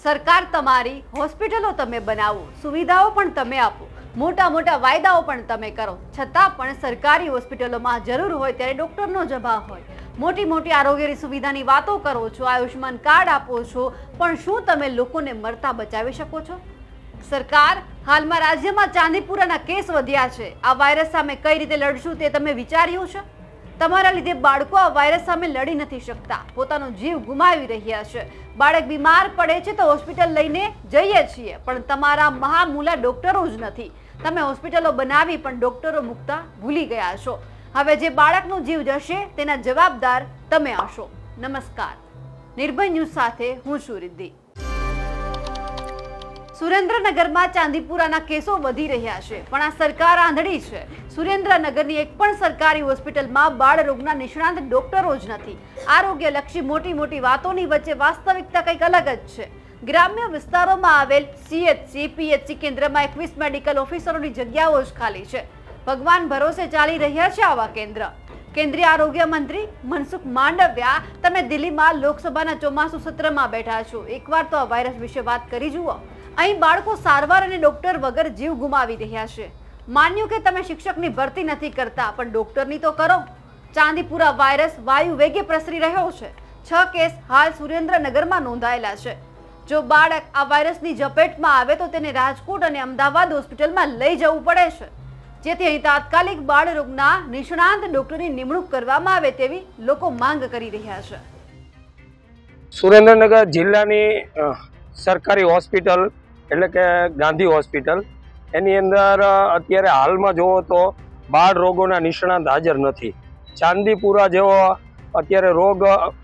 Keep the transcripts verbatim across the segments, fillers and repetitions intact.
સરકાર તમારી હોસ્પિટલો તમે બનાવો, સુવિધાઓ પણ તમે આપો, મોટા મોટા વાયદાઓ પણ તમે કરો, છતાં પણ સરકારી હોસ્પિટલોમાં જરૂર હોય ત્યારે ડોક્ટરનો જ અભાવ હોય. મોટી મોટી આરોગ્યની સુવિધાની વાતો કરો છો, આયુષ્માન કાર્ડ આપો છો, પણ શું તમે લોકોને મરતા બચાવી શકો છો? સરકાર હાલમાં રાજ્યમાં ચાંદીપુરાના કેસ વધ્યા છે. આ વાયરસ સામે કઈ રીતે લડશું તે તમે વિચાર્યું છે? તમારા લીધે બાળકો આ વાયરસ સામે લડી નથી શકતા, પોતાનો જીવ ગુમાવી રહ્યા છે. બાળક બીમાર પડે છે તો હોસ્પિટલ લઈને જઈએ છીએ, પણ તમારા મહામૂલા ડોક્ટરો જ નથી. તમે હોસ્પિટલો બનાવી પણ ડોક્ટરો મૂકતા ભૂલી ગયા છો. હવે જે બાળકનો જીવ જશે તેના જવાબદાર તમે હશો. નમસ્કાર, નિર્ભય ન્યૂઝ સાથે હું છું રિદ્ધિ. સુરેન્દ્રનગરમાં ચાંદીપુરાના કેસો વધી રહ્યા છે, પણ આ સરકાર આંધળી છે. સુરેન્દ્રનગરની એક પણ સરકારી હોસ્પિટલમાં બાળ રોગના નિષ્ણાંત ડોક્ટરો જ નથી. આરોગ્યલક્ષી મોટી મોટી વાતોની વચ્ચે વાસ્તવિકતા કંઈક અલગ જ છે. ગ્રામ્ય વિસ્તારોમાં આવેલ સીએચસી પીએચસી કેન્દ્રમાં એકવીસ મેડિકલ ઓફિસરોની જગ્યાઓ જ ખાલી છે. ભગવાન ભરોસે ચાલી રહ્યા છે આવા કેન્દ્ર. કેન્દ્રીય આરોગ્ય મંત્રી મનસુખ માંડવિયા, તમે દિલ્હીમાં લોકસભાના ચોમાસુ સત્રમાં બેઠા છો. એકવાર તો આ વાયરસ વિશે વાત કરી જુઓ. અહીં બાળકો સારવાર અને ડોક્ટર વગર જીવ ગુમાવી રહ્યા છે. માન્યું કે તમે શિક્ષકની ભરતી નથી કરતા, પણ ડોક્ટરની તો કરો. ચાંદીપુરા વાયરસ વાયુ વેગે પ્રસરી રહ્યો છે. છ કેસ હાલ સુરેન્દ્રનગરમાં નોંધાયેલા છે. જો બાળક આ વાયરસની ઝપેટમાં આવે તો તેને રાજકોટ અને અમદાવાદ હોસ્પિટલમાં લઈ જવું પડે છે, જેથી અહીં તાત્કાલિક બાળ રોગના નિષ્ણાંત ડોક્ટરની નિમણૂક કરવામાં આવે તેવી લોકો માંગ કરી રહ્યા છે. સુરેન્દ્રનગર જિલ્લાની સરકારી હોસ્પિટલ એટલે કે ગાંધી હોસ્પિટલ, એની અંદર અત્યારે હાલમાં જુઓ તો બાળ રોગોના નિષ્ણાંત હાજર નથી. ચાંદીપુરા જેવો અત્યારે રોગ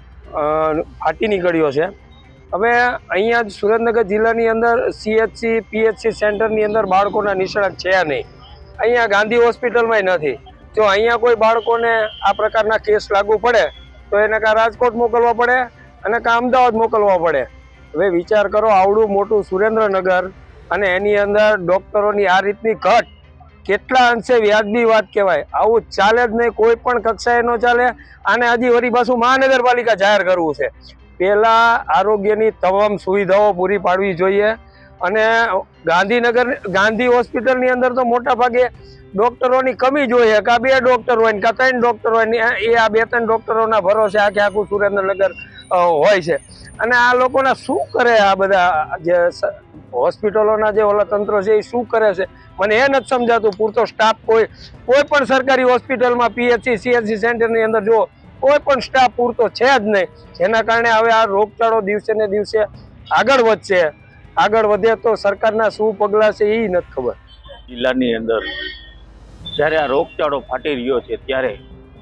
ફાટી નીકળ્યો છે. હવે અહીંયા સુરેન્દ્રનગર જિલ્લાની અંદર સીએચસી પીએચસી સેન્ટરની અંદર બાળકોના નિષ્ણાંત છે નહીં. અહીંયા ગાંધી હોસ્પિટલમાં નથી. જો અહીંયા કોઈ બાળકોને આ પ્રકારના કેસ લાગુ પડે તો એને કાં રાજકોટ મોકલવા પડે અને કાં અમદાવાદ મોકલવા પડે. હવે વિચાર કરો, આવડું મોટું સુરેન્દ્રનગર અને એની અંદર ડોક્ટરોની આ રીતની ઘટ કેટલા અંશે વ્યાજબી વાત કહેવાય. આવું ચાલે જ નહીં, કોઈ પણ કક્ષાએ ન ચાલે. આને હજી વળી પાછું મહાનગરપાલિકા જાહેર કરવું છે. પહેલાં આરોગ્યની તમામ સુવિધાઓ પૂરી પાડવી જોઈએ. અને ગાંધીનગર ગાંધી હોસ્પિટલની અંદર તો મોટા ભાગે ડોક્ટરોની કમી જોઈએ. કાં બે ડોક્ટર હોય ને કાં ત્રણ ડોક્ટર હોય ને એ આ બે ત્રણ ડોક્ટરોના ભરોસે આખે આખું સુરેન્દ્રનગર હોય છે. અને આ લોકોના શું કરે, આ બધા જે હોસ્પિટલોના જે ઓલા તંત્રો છે એ શું કરે છે મને એ નથી સમજાતું. પૂરતો સ્ટાફ કોઈ કોઈ પણ સરકારી હોસ્પિટલમાં પીએચસી સીએચસી સેન્ટરની અંદર જો કોઈ પણ સ્ટાફ પૂરતો છે જ નહીં, જેના કારણે હવે આ રોગચાળો દિવસે ને દિવસે આગળ વધશે. આગળ વધે તો સરકારના શું પગલાં છે એ નથી ખબર. જિલ્લાની અંદર જ્યારે આ રોગચાળો ફાટી રહ્યો છે ત્યારે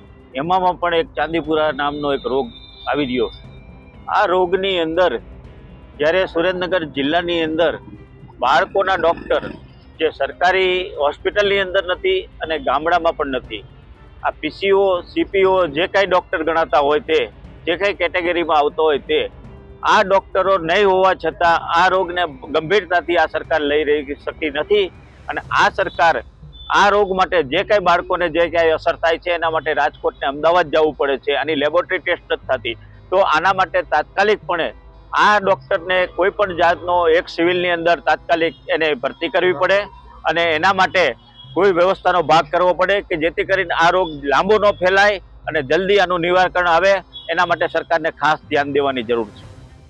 એમાં પણ એક ચાંદીપુરા નામનો એક રોગ આવી રહ્યો છે. આ રોગની અંદર જ્યારે સુરેન્દ્રનગર જિલ્લાની અંદર બાળકોના ડૉક્ટર જે સરકારી હોસ્પિટલની અંદર નથી અને ગામડામાં પણ નથી. આ પીસીઓ સીપીઓ જે કાંઈ ડૉક્ટર ગણાતા હોય તે, જે કાંઈ કેટેગરીમાં આવતો હોય તે, આ ડૉક્ટરો નહીં હોવા છતાં આ રોગને ગંભીરતાથી આ સરકાર લઈ રહી શકી નથી. અને આ સરકાર આ રોગ માટે જે કાંઈ બાળકોને જે કાંઈ અસર થાય છે એના માટે રાજકોટને અમદાવાદ જવું પડે છે. આની લેબોરેટરી ટેસ્ટ નથી થતી. તો આના માટે તાત્કાલિકપણે આ ડૉક્ટરને કોઈ પણ જાતનો એક સિવિલની અંદર તાત્કાલિક એને ભરતી કરવી પડે અને એના માટે કોઈ વ્યવસ્થાનો ભાગ કરવો પડે કે જેથી કરીને આ રોગ લાંબો ન ફેલાય અને જલ્દી આનું નિવારણ આવે. એના માટે સરકારને ખાસ ધ્યાન દેવાની જરૂર છે.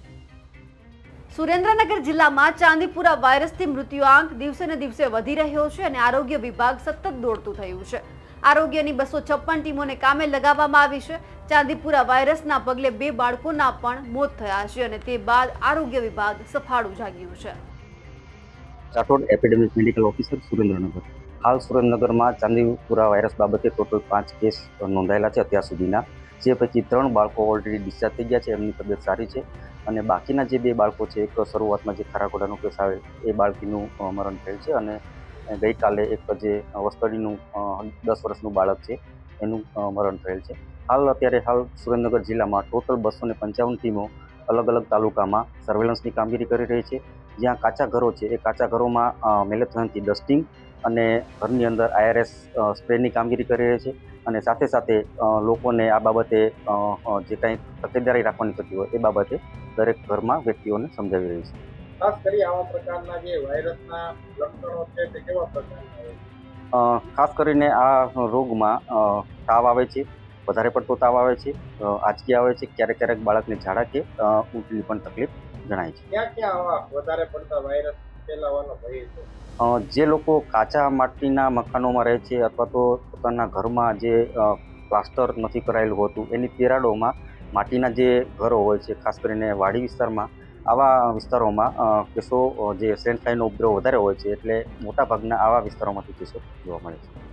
સુરેન્દ્રનગર જિલ્લામાં ચાંદીપુરા વાયરસથી મૃત્યુઆંક દિવસે ને દિવસે વધી રહ્યો છે અને આરોગ્ય વિભાગ સતત દોડતું થયું છે. આરોગ્યની બસો છપ્પન ટીમોને કામે લગાવવામાં આવી છે. ચાંદીપુરા વાયરસના પગલે બે બાળકોના પણ મોત થયા છે અને તે બાદ આરોગ્ય વિભાગ સફાળું જાગ્યું છે. Rathod epidemic medical officer Surendranagar. હાલ સુરેન્દ્રનગરમાં ચાંદીપુરા વાયરસ બાબતે ટોટલ પાંચ કેસ નોંધાયેલા છે અત્યાર સુધીના, જે પૈકી ત્રણ બાળકો ઓલરેડી ડિસ્ચાર્જ થઈ ગયા છે, એમની તબિયત સારી છે. અને બાકીના જે બે બાળકો છે, એક શરૂઆતમાં જે ખારાખોડાનો કેસ આવે એ બાળકીનું મરણ થયેલ છે અને ગઈકાલે એક જે વસ્તડીનું દસ વર્ષનું બાળક છે એનું મરણ થયેલ છે. હાલ અત્યારે હાલ સુરેન્દ્રનગર જિલ્લામાં ટોટલ બસો ને પંચાવન ટીમો અલગ અલગ તાલુકામાં સર્વેલન્સની કામગીરી કરી રહી છે. જ્યાં કાચા ઘરો છે એ કાચા ઘરોમાં મેલેથોનથી ડસ્ટિંગ અને ઘરની અંદર આઈઆરએસ સ્પ્રેની કામગીરી કરી રહી છે. અને સાથે સાથે લોકોને આ બાબતે જે કાંઈ તકેદારી રાખવાની થતી હોય એ બાબતે દરેક ઘરમાં વ્યક્તિઓને સમજાવી રહી છે. ખાસ કરી આવા પ્રકારના જે વાયરસના લક્ષણો છે તે કેવા પ્રકારના હોય? અ, ખાસ કરીને આ રોગમાં અ, તાવ આવે છે, વધારે પડતો તાવ આવે છે, અ, આંચકી આવે છે, ક્યારેક ક્યારેક બાળકને ઝાડા કે અ, ઉલટીની પણ તકલીફ જણાય છે. ક્યાં ક્યાં આવા વધારે પડતા વાયરસ ફેલાવાનો ભય છે? અ, જે લોકો કાચા માટીના મકાનોમાં રહે છે અથવા તો પોતાના ઘરમાં જે અ, પ્લાસ્ટર નથી કરાયેલું હોતું એની પેરાડોમાં માટીના જે ઘરો હોય છે, ખાસ કરીને વાડી વિસ્તારમાં, આવા વિસ્તારોમાં અ, કેસો અ, જે સેન્ટ ફ્લાયનો ઉપદ્રવ વધારે હોય છે, એટલે મોટાભાગના આવા વિસ્તારોમાંથી કેસો જોવા મળે છે.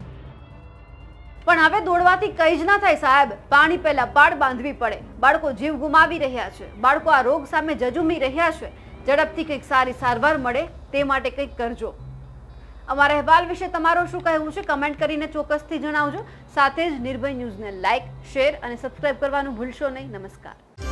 પણ હવે દોડવાથી કઈ જ ના થાય સાહેબ. પાણી પહેલા પાડ બાંધવી પડે. બાળકો જીવ ગુમાવી રહ્યા છે, બાળકો આ રોગ સામે જજુમી રહ્યા છે. ઝડપથી કંઈક સારી સારવાર મળે તે માટે કંઈક કરજો. અમારા અહેવાલ વિશે તમારું શું કહેવું છે કમેન્ટ કરીને ચોક્કસથી જણાવજો. સાથે જ નિર્ભય ન્યૂઝને લાઇક, શેર અને સબસ્ક્રાઇબ કરવાનું ભૂલશો નહીં. નમસ્કાર.